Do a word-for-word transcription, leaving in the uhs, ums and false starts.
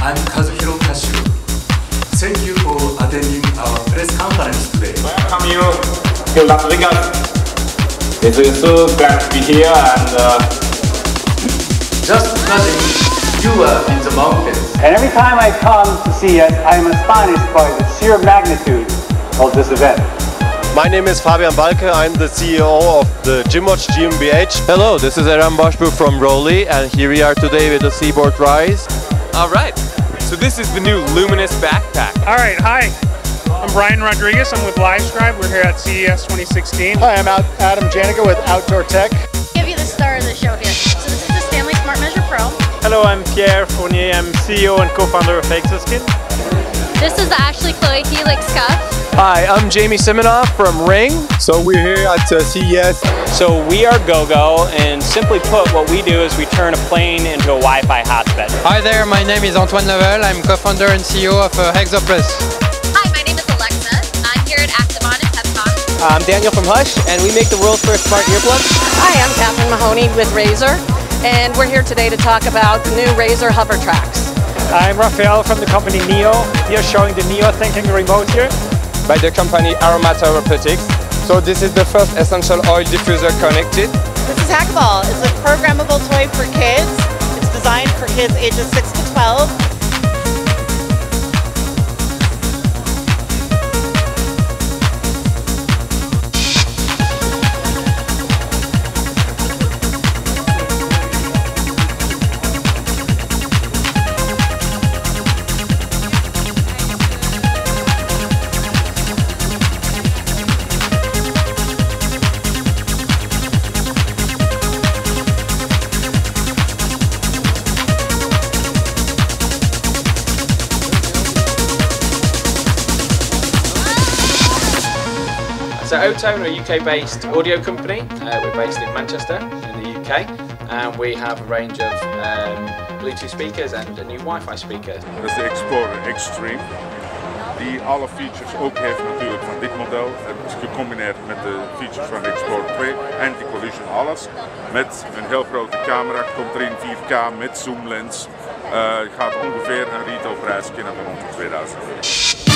I'm Kazuhiro Kashu. Thank you for attending our press conference today. Welcome you to Las Vegas. It is so glad to be here and uh, just imagine you are in the mountains. And every time I come to C E S, I am astonished by the sheer magnitude of this event. My name is Fabian Balke, I'm the C E O of the Gymwatch GmbH. Hello, this is Eren Başbu from Rolly, and here we are today with the Seaboard Rise. Alright, so this is the new Luminous backpack. Alright, hi. I'm Brian Rodriguez, I'm with LiveScribe. We're here at C E S twenty sixteen. Hi, I'm Adam Janica with Outdoor Tech. I'll give you the star of the show here. So this is the Stanley Smart Measure Pro. Hello, I'm Pierre Fournier, I'm C E O and co-founder of Exoskin. This is the Ashley Chloe Helix Cuff. Hi, I'm Jamie Siminoff from Ring. So we're here at uh, C E S. So we are GoGo, and simply put, what we do is we turn a plane into a Wi-Fi hotspot. Hi there, my name is Antoine Level. I'm co-founder and C E O of uh, Hexoplus. Hi, my name is Alexa. I'm here at Activon and PepCon. I'm Daniel from Hush, and we make the world's first smart earplugs. Hi, I'm Catherine Mahoney with Razer, and we're here today to talk about the new Razer Hover Tracks. I'm Raphael from the company Neo. We are showing the Neo Thinking Remote here. By the company Aroma Therapeutics. So this is the first essential oil diffuser connected. This is Hackball. It's a programmable toy for kids. It's designed for kids ages six to twelve. So Otone are a U K-based audio company. Uh, we're based in Manchester in the U K, and we have a range of um, Bluetooth speakers and a new Wi-Fi speaker. Dat is de Explorer Extreme, die alle features ook heeft natuurlijk van dit model. Het is gecombineerd met de features van de Explorer twee, anti-collision alles. Met een heel grote camera, komt erin vier K met zoomlens. Uh, gaat ongeveer een retailprijs kennen van rond de tweeduizend euro.